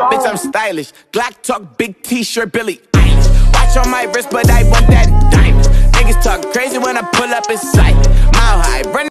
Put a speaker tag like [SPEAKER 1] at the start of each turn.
[SPEAKER 1] Bitch, I'm stylish. Glock talk, big t-shirt, Billy Eilish. Watch on my wrist, but I want that diamond. Niggas talk crazy when I pull up in sight. Mile high, run